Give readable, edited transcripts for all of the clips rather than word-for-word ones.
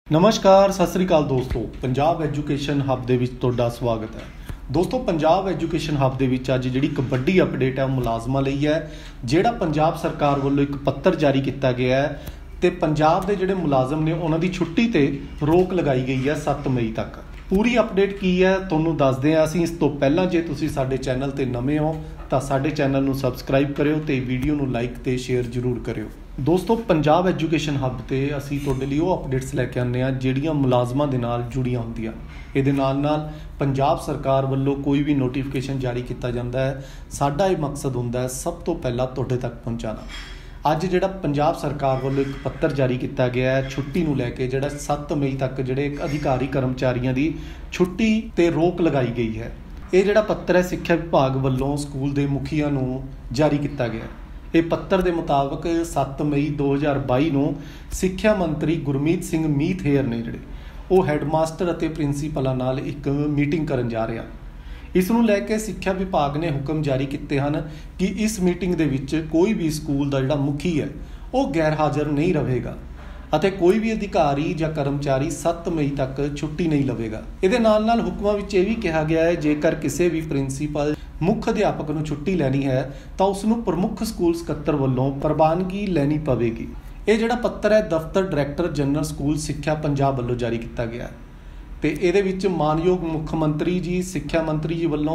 नमस्कार सत श्री अकाल दोस्तों, पंजाब एजुकेशन हब दे विच तुहाडा स्वागत है। दोस्तों, पंजाब एजुकेशन हब दे विच अज जिहड़ी एक वड्डी अपडेट है मुलाजमां लई है, जिहड़ा पंजाब सरकार वल्लों एक पत्र जारी किया गया है ते पंजाब दे जिहड़े मुलाजम ने उन्हां दी छुट्टी ते रोक लगाई गई है 7 मई तक। पूरी अपडेट की है तुहानूं दसदे हां असीं। इस तो पहलां जे तुसीं साडे चैनल ते नवें हो तां साडे चैनल नूं सबसक्राइब करियो ते वीडियो नूं लाइक ते शेयर जरूर करियो। दोस्तों, पंजाब एजुकेशन हब ते असीं तुहाडे लई ओह अपडेट्स लैके आਉਂਦੇ ਹਾਂ ਜਿਹੜੀਆਂ ਮੁਲਾਜ਼ਮਾਂ ਦੇ ਨਾਲ ਜੁੜੀਆਂ ਹੁੰਦੀਆਂ। ਇਹਦੇ ਨਾਲ पंजाब सरकार ਵੱਲੋਂ कोई भी नोटिफिकेशन जारी किया जाता है, साडा ਇਹ मकसद ਹੁੰਦਾ ਹੈ ਸਭ ਤੋਂ ਪਹਿਲਾਂ ਤੁਹਾਡੇ तक पहुँचाना। ਅੱਜ ਜਿਹੜਾ ਪੰਜਾਬ ਸਰਕਾਰ ਵੱਲੋਂ ਇੱਕ ਪੱਤਰ ਜਾਰੀ ਕੀਤਾ ਗਿਆ ਹੈ ਛੁੱਟੀ ਨੂੰ ਲੈ ਕੇ, ਜਿਹੜਾ 7 ਮਈ ਤੱਕ ਜਿਹੜੇ ਅਧਿਕਾਰੀ ਕਰਮਚਾਰੀਆਂ ਦੀ ਛੁੱਟੀ ਤੇ ਰੋਕ ਲਗਾਈ ਗਈ ਹੈ। ਇਹ ਜਿਹੜਾ ਪੱਤਰ ਹੈ ਸਿੱਖਿਆ ਵਿਭਾਗ ਵੱਲੋਂ ਸਕੂਲ ਦੇ ਮੁਖੀਆਂ ਨੂੰ ਜਾਰੀ ਕੀਤਾ ਗਿਆ। ਇਹ ਪੱਤਰ ਦੇ ਮੁਤਾਬਕ 7 ਮਈ 2022 ਨੂੰ ਸਿੱਖਿਆ ਮੰਤਰੀ ਗੁਰਮੀਤ ਸਿੰਘ ਮੀਤ ਹੇਅਰ ਨੇ ਜਿਹੜੇ ਉਹ ਹੈਡਮਾਸਟਰ ਅਤੇ ਪ੍ਰਿੰਸੀਪਲਾਂ ਨਾਲ ਇੱਕ ਮੀਟਿੰਗ ਕਰਨ ਜਾ ਰਹੇ ਹਨ। ਇਸ ਨੂੰ ਲੈ ਕੇ ਸਿੱਖਿਆ ਵਿਭਾਗ ਨੇ ਹੁਕਮ ਜਾਰੀ ਕੀਤੇ ਹਨ ਕਿ ਇਸ ਮੀਟਿੰਗ ਦੇ ਵਿੱਚ ਕੋਈ ਵੀ ਸਕੂਲ ਦਾ ਜਿਹੜਾ ਮੁਖੀ ਹੈ ਉਹ ਗੈਰ ਹਾਜ਼ਰ ਨਹੀਂ ਰਹੇਗਾ ਅਤੇ ਕੋਈ ਵੀ ਅਧਿਕਾਰੀ ਜਾਂ ਕਰਮਚਾਰੀ 7 ਮਈ ਤੱਕ ਛੁੱਟੀ ਨਹੀਂ ਲਵੇਗਾ। ਇਹਦੇ ਨਾਲ ਹੁਕਮਾਂ ਵਿੱਚ ਇਹ ਵੀ ਕਿਹਾ ਗਿਆ ਹੈ ਜੇਕਰ ਕਿਸੇ ਵੀ ਪ੍ਰਿੰਸੀਪਲ ਮੁੱਖ ਅਧਿਆਪਕ ਨੂੰ ਛੁੱਟੀ ਲੈਣੀ ਹੈ ਤਾਂ ਉਸ ਨੂੰ ਪ੍ਰਮੁੱਖ ਸਕੂਲ ਸਕੱਤਰ ਵੱਲੋਂ ਪ੍ਰਵਾਨਗੀ ਲੈਣੀ ਪਵੇਗੀ। ਇਹ ਜਿਹੜਾ ਪੱਤਰ ਹੈ ਦਫ਼ਤਰ ਡਾਇਰੈਕਟਰ ਜਨਰਲ ਸਕੂਲ ਸਿੱਖਿਆ ਪੰਜਾਬ ਵੱਲੋਂ ਜਾਰੀ ਕੀਤਾ ਗਿਆ ਤੇ ਇਹਦੇ ਵਿੱਚ ਮਾਨਯੋਗ ਮੁੱਖ ਮੰਤਰੀ ਜੀ ਸਿੱਖਿਆ ਮੰਤਰੀ ਜੀ ਵੱਲੋਂ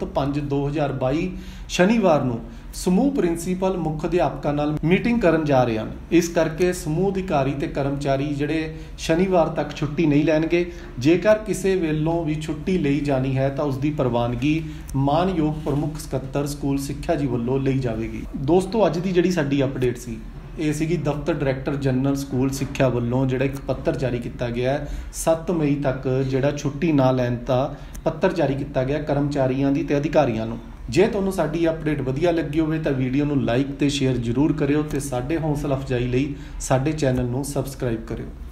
7/5/2022 ਸ਼ਨੀਵਾਰ ਨੂੰ ਸਮੂਹ ਪ੍ਰਿੰਸੀਪਲ ਮੁੱਖ ਅਧਿਆਪਕਾਂ ਨਾਲ ਮੀਟਿੰਗ ਕਰਨ ਜਾ ਰਹੇ ਹਨ। ਇਸ ਕਰਕੇ ਸਮੂਹ ਅਧਿਕਾਰੀ ਤੇ ਕਰਮਚਾਰੀ ਜਿਹੜੇ ਸ਼ਨੀਵਾਰ ਤੱਕ ਛੁੱਟੀ ਨਹੀਂ ਲੈਣਗੇ। ਜੇਕਰ ਕਿਸੇ ਵੱਲੋਂ ਵੀ ਛੁੱਟੀ ਲਈ ਜਾਣੀ ਹੈ ਤਾਂ ਉਸ ਦੀ ਪ੍ਰਵਾਨਗੀ ਮਾਨਯੋਗ ਪ੍ਰਮੁੱਖ ਸਕੱਤਰ ਸਕੂਲ ਸਿੱਖਿਆ ਜੀ ਵੱਲੋਂ ਲਈ ਜਾਵੇਗੀ। ਦੋਸਤੋ, ਅੱਜ ਦੀ ਜਿਹੜੀ ਸਾਡੀ ਅਪਡੇਟ ਸੀ ਇਹ ਸੀਗੀ ਦਫ਼ਤਰ ਡਾਇਰੈਕਟਰ ਜਨਰਲ ਸਕੂਲ ਸਿੱਖਿਆ ਵੱਲੋਂ ਜਿਹੜਾ ਇੱਕ ਪੱਤਰ ਜਾਰੀ ਕੀਤਾ ਗਿਆ 7 ਮਈ ਤੱਕ ਜਿਹੜਾ ਛੁੱਟੀ ਨਾ ਲੈਣ ਦਾ ਪੱਤਰ ਜਾਰੀ ਕੀਤਾ ਗਿਆ ਕਰਮਚਾਰੀਆਂ ਦੀ ਤੇ ਅਧਿਕਾਰੀਆਂ ਨੂੰ। ਜੇ ਤੁਹਾਨੂੰ ਸਾਡੀ ਅਪਡੇਟ ਵਧੀਆ ਲੱਗੀ ਹੋਵੇ ਤਾਂ ਵੀਡੀਓ ਨੂੰ ਲਾਈਕ ਤੇ ਸ਼ੇਅਰ ਜ਼ਰੂਰ ਕਰਿਓ ਤੇ ਸਾਡੇ ਹੌਸਲਾ ਅਫਜ਼ਾਈ ਲਈ ਸਾਡੇ ਚੈਨਲ ਨੂੰ ਸਬਸਕ੍ਰਾਈਬ ਕਰਿਓ।